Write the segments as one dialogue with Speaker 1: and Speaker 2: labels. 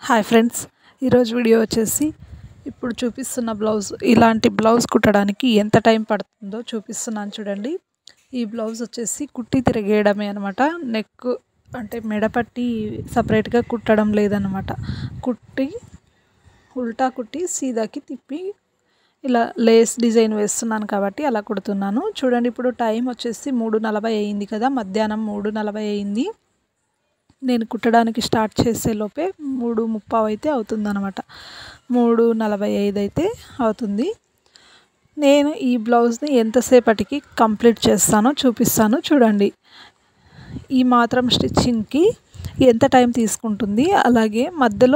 Speaker 1: Hi friends, ఈరోజు video వచ్చేసి ఇప్పుడు చూపిస్తున్న ఇలాంటి బ్లౌజ్ కుట్టడానికి ఎంత టైం పడుతుందో చూపిస్తున్నాను చూడండి. ఈ బ్లౌజ్ వచ్చేసి కుట్టి తిరిగేయడమే అనమాట. నెక్ అంటే మెడపట్టి సపరేట్గా కుట్టడం లేదనమాట. కుట్టి ఉల్టా కుట్టి సీదాకి తిప్పి ఇలా లేస్ డిజైన్ వేస్తున్నాను కాబట్టి అలా కుడుతున్నాను చూడండి. ఇప్పుడు టైం వచ్చేసి 3:40 అయింది కదా, మధ్యాహ్నం 3:40 అయింది. నేను కుట్టడానికి స్టార్ట్ చేసే లోపే 3:30 అయితే అవుతుందన్నమాట. 3:45 అయితే అవుతుంది. నేను ఈ బ్లౌజ్ని ఎంతసేపటికి కంప్లీట్ చేస్తానో చూపిస్తాను చూడండి. ఈ మాత్రం స్టిచ్చింగ్కి ఎంత టైం తీసుకుంటుంది, అలాగే మధ్యలో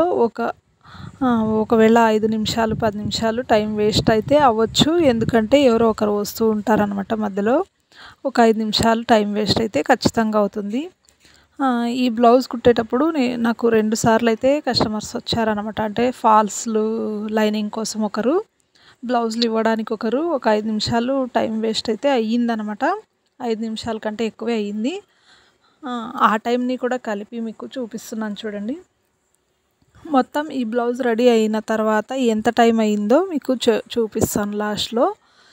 Speaker 1: ఒకవేళ 5 నిమిషాలు 10 నిమిషాలు టైం వేస్ట్ అయితే అవ్వచ్చు. ఎందుకంటే ఎవరో ఒకరు వస్తూ ఉంటారనమాట మధ్యలో. ఒక 5 నిమిషాలు టైం వేస్ట్ అయితే ఖచ్చితంగా అవుతుంది. ఈ బ్లౌజ్ కుట్టేటప్పుడు నాకు 2 సార్లు అయితే కస్టమర్స్ వచ్చారనమాట. అంటే ఫాల్స్లు లైనింగ్ కోసం ఒకరు, బ్లౌజులు ఇవ్వడానికి ఒకరు. ఒక 5 నిమిషాలు టైం వేస్ట్ అయితే అయ్యిందనమాట. 5 నిమిషాల కంటే ఎక్కువే అయ్యింది. ఆ టైంని కూడా కలిపి మీకు చూపిస్తున్నాను చూడండి. మొత్తం ఈ బ్లౌజ్ రెడీ అయిన తర్వాత ఎంత టైం అయిందో మీకు చూపిస్తాను లాస్ట్లో.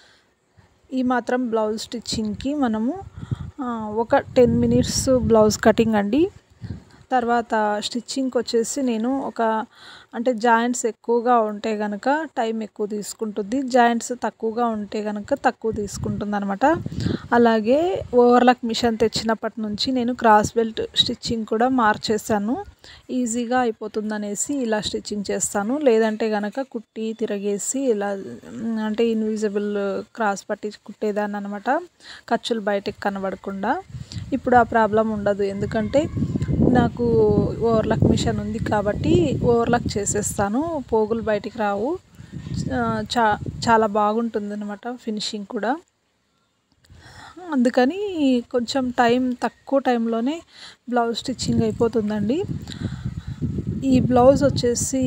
Speaker 1: ఈ మాత్రం బ్లౌజ్ స్టిచ్చింగ్కి మనము ఒక 10 మినిట్స్ బ్లౌజ్ కటింగ్ అండి. తర్వాత స్టిచ్చింగ్కి వచ్చేసి నేను అంటే జాయింట్స్ ఎక్కువగా ఉంటే కనుక టైం ఎక్కువ తీసుకుంటుంది, జాయింట్స్ తక్కువగా ఉంటే కనుక తక్కువ తీసుకుంటుంది అనమాట. అలాగే ఓవర్లాక్ మిషన్ తెచ్చినప్పటి నుంచి నేను క్రాస్ బెల్ట్ స్టిచ్చింగ్ కూడా మార్చేసాను. ఈజీగా అయిపోతుంది అనేసి ఇలా స్టిచ్చింగ్ చేస్తాను. లేదంటే కనుక కుట్టి తిరగేసి ఇలా అంటే ఇన్విజిబుల్ క్రాస్ పట్టి కుట్టేదాన్ని అనమాట, ఖర్చులు బయటకు కనబడకుండా. ఇప్పుడు ఆ ప్రాబ్లం ఉండదు, ఎందుకంటే నాకు ఓవర్లాక్ మిషన్ ఉంది కాబట్టి ఓవర్లాక్ చేసేస్తాను. పోగులు బయటికి రావు. చాలా బాగుంటుంది అనమాట ఫినిషింగ్ కూడా. అందుకని కొంచెం తక్కువ టైంలోనే బ్లౌజ్ స్టిచ్చింగ్ అయిపోతుందండి. ఈ బ్లౌజ్ వచ్చేసి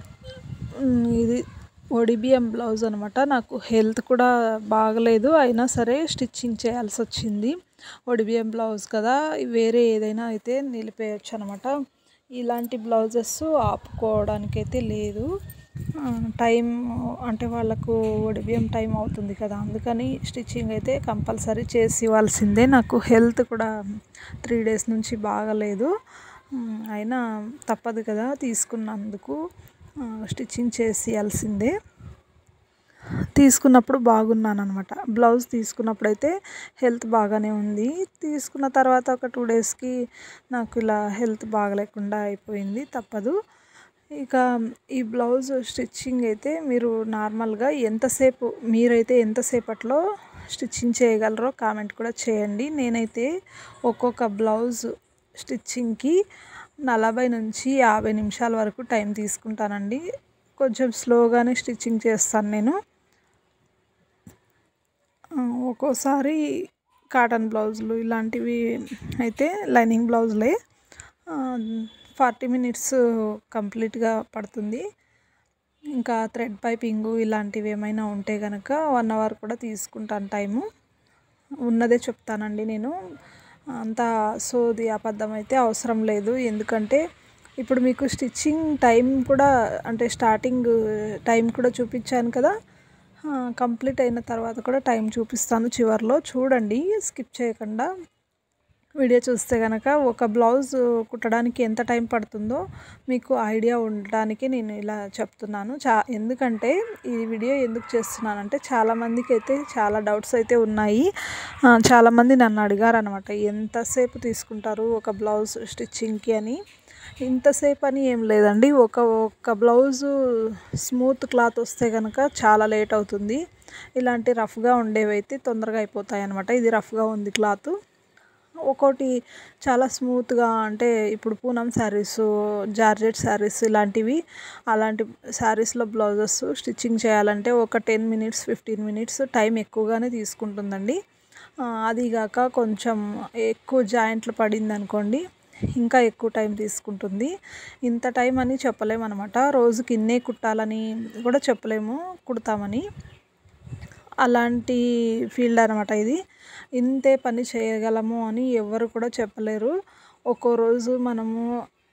Speaker 1: ఇది ఒడిబియం బ్లౌజ్ అనమాట. నాకు హెల్త్ కూడా బాగలేదు, అయినా సరే స్టిచ్చింగ్ చేయాల్సి వచ్చింది. ఒడిబియం బ్లౌజ్ కదా, వేరే ఏదైనా అయితే నిలిపేయచ్చు అనమాట. ఇలాంటి బ్లౌజెస్ ఆపుకోవడానికైతే లేదు. టైం అంటే వాళ్ళకు ఒడిబియం టైం అవుతుంది కదా, అందుకని స్టిచ్చింగ్ అయితే కంపల్సరీ చేసి ఇవ్వాల్సిందే. నాకు హెల్త్ కూడా 3 డేస్ నుంచి బాగలేదు, అయినా తప్పదు కదా, తీసుకున్నందుకు స్టిచ్చింగ్ చేసి ఇవ్వాల్సిందే. తీసుకున్నప్పుడు బాగున్నాను అనమాట. బ్లౌజ్ తీసుకున్నప్పుడు అయితే హెల్త్ బాగానే ఉంది. తీసుకున్న తర్వాత ఒక 2 డేస్కి నాకు ఇలా హెల్త్ బాగలేకుండా అయిపోయింది, తప్పదు. ఇక ఈ బ్లౌజ్ స్టిచ్చింగ్ అయితే మీరు నార్మల్గా మీరైతే ఎంతసేపట్లో స్టిచ్చింగ్ చేయగలరో కామెంట్ కూడా చేయండి. నేనైతే ఒక్కొక్క బ్లౌజ్ స్టిచ్చింగ్కి 40 నుంచి 50 నిమిషాల వరకు టైం తీసుకుంటానండి. కొంచెం స్లోగానే స్టిచ్చింగ్ చేస్తాను నేను. ఒక్కోసారి కాటన్ బ్లౌజులు ఇలాంటివి అయితే లైనింగ్ బ్లౌజులే 40 మినిట్స్ కంప్లీట్గా పడుతుంది. ఇంకా థ్రెడ్ పైపింగు ఇలాంటివి ఏమైనా ఉంటే కనుక 1 అవర్ కూడా తీసుకుంటాను టైము. ఉన్నదే చెప్తానండి నేను, అంత సోది అబద్ధం అయితే అవసరం లేదు. ఎందుకంటే ఇప్పుడు మీకు స్టిచ్చింగ్ టైం కూడా అంటే స్టార్టింగ్ టైం కూడా చూపించాను కదా, కంప్లీట్ అయిన తర్వాత కూడా టైం చూపిస్తాను చివరిలో. చూడండి, స్కిప్ చేయకుండా వీడియో చూస్తే కనుక ఒక బ్లౌజ్ కుట్టడానికి ఎంత టైం పడుతుందో మీకు ఐడియా ఉండడానికి నేను ఇలా చెప్తున్నాను. ఎందుకంటే ఈ వీడియో ఎందుకు చేస్తున్నానంటే చాలామందికి అయితే చాలా డౌట్స్ అయితే ఉన్నాయి. చాలామంది నన్ను అడిగారు అనమాట, ఎంతసేపు తీసుకుంటారు ఒక బ్లౌజ్ స్టిచ్చింగ్కి అని. ఇంతసేపు అని ఏం లేదండి. ఒక బ్లౌజు స్మూత్ క్లాత్ వస్తే కనుక చాలా లేట్ అవుతుంది. ఇలాంటి రఫ్గా ఉండేవి అయితే తొందరగా అయిపోతాయి అనమాట. ఇది రఫ్గా ఉంది క్లాత్. ఒక్కోటి చాలా స్మూత్గా, అంటే ఇప్పుడు పూనం శారీసు, జార్జెట్ శారీస్ అలాంటి శారీస్లో బ్లౌజెస్ స్టిచ్చింగ్ చేయాలంటే ఒక 10 మినిట్స్ 15 మినిట్స్ టైం ఎక్కువగానే తీసుకుంటుందండి. అదిగాక కొంచెం ఎక్కువ జాయింట్లు పడింది అనుకోండి, ఇంకా ఎక్కువ టైం తీసుకుంటుంది. ఇంత టైం అని చెప్పలేమన్నమాట. రోజుకి ఇన్నే కుట్టాలని కూడా చెప్పలేము, కుడతామని. అలాంటి ఫీల్డ్ అనమాట ఇది. ఇంతే పని చేయగలము అని ఎవరు కూడా చెప్పలేరు. ఒక్కో రోజు మనము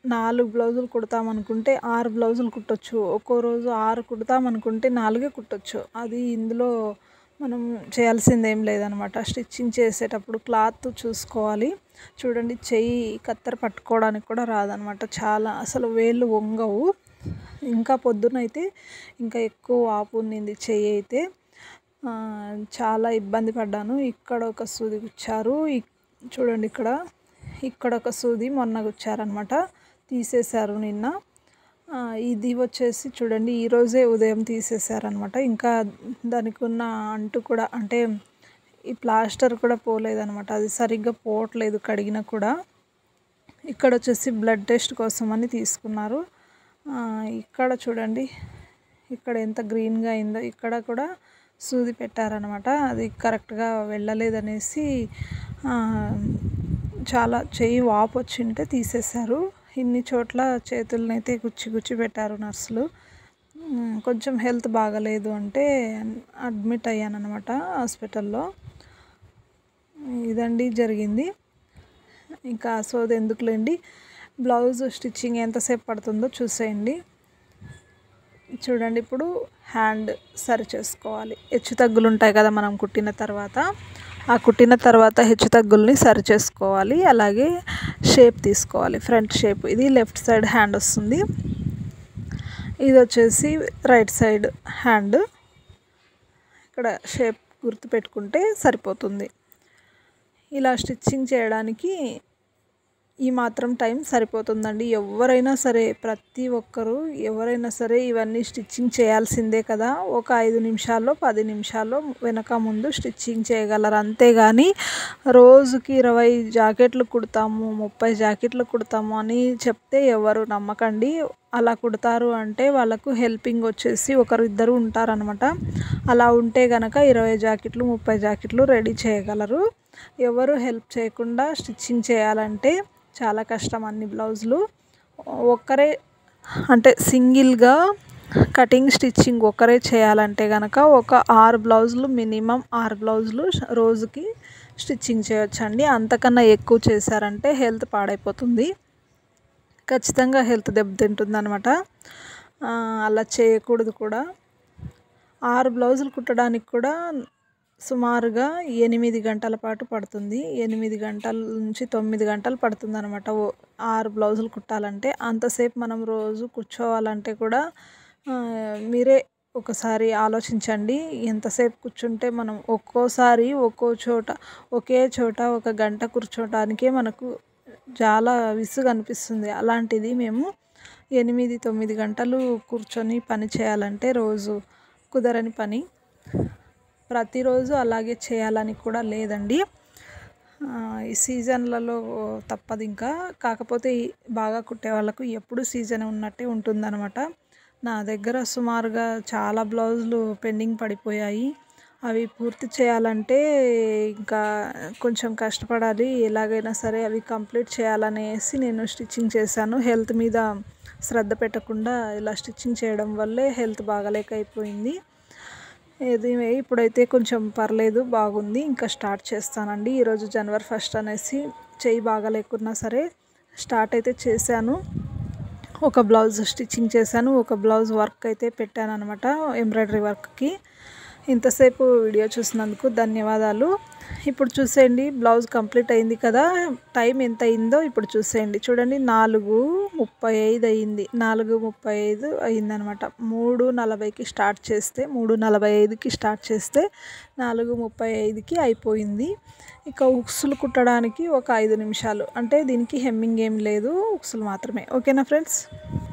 Speaker 1: 4 బ్లౌజులు కుడతామనుకుంటే 6 బ్లౌజులు కుట్టొచ్చు. ఒక్కో రోజు 6 కుడతామనుకుంటే 4 కుట్టొచ్చు. అది ఇందులో మనం చేయాల్సిందేం లేదనమాట. స్టిచ్చింగ్ చేసేటప్పుడు క్లాత్ చూసుకోవాలి. చూడండి, చెయ్యి కత్తెర పట్టుకోవడానికి కూడా రాదనమాట. చాలా అసలు వేళ్ళు వంగవు. ఇంకా పొద్దునైతే ఇంకా ఎక్కువ వాపు ఉన్నింది చెయ్యి అయితే. చాలా ఇబ్బంది పడ్డాను. ఇక్కడ ఒక సూది గుచ్చారు. చూడండి, ఇక్కడ ఒక సూది మొన్న గుచ్చారనమాట. తీసేశారు నిన్న. ఇది వచ్చేసి చూడండి, ఈరోజే ఉదయం తీసేశారనమాట. ఇంకా దానికి ఉన్న అంటు కూడా, అంటే ఈ ప్లాస్టర్ కూడా పోలేదనమాట. అది సరిగ్గా పోవట్లేదు కడిగినా కూడా. ఇక్కడ వచ్చేసి బ్లడ్ టెస్ట్ కోసం అని తీసుకున్నారు. ఇక్కడ చూడండి, ఇక్కడ ఎంత గ్రీన్గా అయిందో. ఇక్కడ కూడా సూది పెట్టారనమాట. అది కరెక్ట్గా వెళ్ళలేదనేసి చాలా చెయ్యి వాపు వచ్చింటే తీసేశారు. ఇన్ని చోట్ల చేతులనైతే గుచ్చి పెట్టారు నర్సులు. కొంచెం హెల్త్ బాగలేదు అంటే అడ్మిట్ అయ్యానమాట హాస్పిటల్లో. ఇదండి జరిగింది. ఇంకా సోది ఎందుకులేండి, బ్లౌజ్ స్టిచ్చింగ్ ఎంతసేపు పడుతుందో చూసేయండి. చూడండి, ఇప్పుడు హ్యాండ్ సరి చేసుకోవాలి. హెచ్చు తగ్గులు ఉంటాయి కదా మనం కుట్టిన తర్వాత. ఆ కుట్టిన తర్వాత హెచ్చు తగ్గుల్ని సరి చేసుకోవాలి. అలాగే షేప్ తీసుకోవాలి, ఫ్రంట్ షేప్. ఇది లెఫ్ట్ సైడ్ హ్యాండ్ వస్తుంది. ఇది వచ్చేసి రైట్ సైడ్ హ్యాండ్. ఇక్కడ షేప్ గుర్తు పెట్టుకుంటే సరిపోతుంది. ఇలా స్టిచ్చింగ్ చేయడానికి ఈ మాత్రం టైం సరిపోతుందండి. ఎవరైనా సరే, ప్రతి ఒక్కరూ ఎవరైనా సరే ఇవన్నీ స్టిచ్చింగ్ చేయాల్సిందే కదా. ఒక 5 నిమిషాల్లో 10 నిమిషాల్లో వెనక ముందు స్టిచ్చింగ్ చేయగలరు. అంతేగాని రోజుకి 20 జాకెట్లు కుడతాము, 30 జాకెట్లు కుడతాము అని చెప్తే ఎవరు నమ్మకండి. అలా కుడతారు అంటే వాళ్ళకు హెల్పింగ్ వచ్చేసి ఒకరిద్దరు ఉంటారనమాట. అలా ఉంటే గనక 20 జాకెట్లు 30 జాకెట్లు రెడీ చేయగలరు. ఎవరు హెల్ప్ చేయకుండా స్టిచ్చింగ్ చేయాలంటే చాలా కష్టం. అన్ని బ్లౌజులు ఒక్కరే, అంటే సింగిల్గా కటింగ్ స్టిచ్చింగ్ ఒకరే చేయాలంటే కనుక ఒక 6 బ్లౌజులు, మినిమం 6 బ్లౌజులు రోజుకి స్టిచ్చింగ్ చేయొచ్చండి. అంతకన్నా ఎక్కువ చేశారంటే హెల్త్ పాడైపోతుంది. ఖచ్చితంగా హెల్త్ దెబ్బతింటుంది అనమాట. అలా చేయకూడదు కూడా. 6 బ్లౌజులు కుట్టడానికి కూడా సుమారుగా 8 గంటల పాటు పడుతుంది. 8 గంటల నుంచి 9 గంటలు పడుతుంది అనమాట 6 బ్లౌజులు కుట్టాలంటే. అంతసేపు మనం రోజు కూర్చోవాలంటే కూడా మీరే ఒకసారి ఆలోచించండి. ఎంతసేపు కూర్చుంటే మనం ఒక్కోసారి ఒకే చోట 1 గంట కూర్చోటానికే మనకు చాలా విసుగు అనిపిస్తుంది. అలాంటిది మేము 8-9 గంటలు కూర్చొని పని చేయాలంటే రోజు కుదరని పని. ప్రతిరోజు అలాగే చేయాలని కూడా లేదండి. ఈ సీజన్లలో తప్పదు ఇంకా. కాకపోతే బాగా కుట్టే వాళ్ళకు ఎప్పుడు సీజన్ ఉన్నట్టే ఉంటుందన్నమాట. నా దగ్గర సుమారుగా చాలా బ్లౌజులు పెండింగ్ పడిపోయాయి. అవి పూర్తి చేయాలంటే ఇంకా కొంచెం కష్టపడాలి. ఎలాగైనా సరే అవి కంప్లీట్ చేయాలనేసి నేను స్టిచ్చింగ్ చేశాను. హెల్త్ మీద శ్రద్ధ పెట్టకుండా ఇలా స్టిచ్చింగ్ చేయడం వల్లే హెల్త్ బాగాలేక అయిపోయింది. ఇప్పుడైతే కొంచెం పర్లేదు, బాగుంది. ఇంకా స్టార్ట్ చేస్తానండి. ఈరోజు జనవరి 1 అనేసి చెయ్యి బాగాలేకున్నా సరే స్టార్ట్ అయితే చేశాను. ఒక బ్లౌజ్ స్టిచ్చింగ్ చేశాను, ఒక బ్లౌజ్ వర్క్ అయితే పెట్టాను అనమాట, ఎంబ్రాయిడరీ వర్క్కి. ఇంతసేపు వీడియో చూసినందుకు ధన్యవాదాలు. ఇప్పుడు చూసేయండి, బ్లౌజ్ కంప్లీట్ అయింది కదా. టైం ఎంత అయిందో ఇప్పుడు చూసేయండి. చూడండి, 4:35 అయింది. 4:35 అయిందనమాట. 3:40కి స్టార్ట్ చేస్తే 3:45కి స్టార్ట్ చేస్తే 4:35కి అయిపోయింది. ఇక ఉక్సులు కుట్టడానికి ఒక 5 నిమిషాలు. అంటే దీనికి హెమ్మింగ్ ఏం లేదు, ఉక్సులు మాత్రమే. ఓకేనా ఫ్రెండ్స్?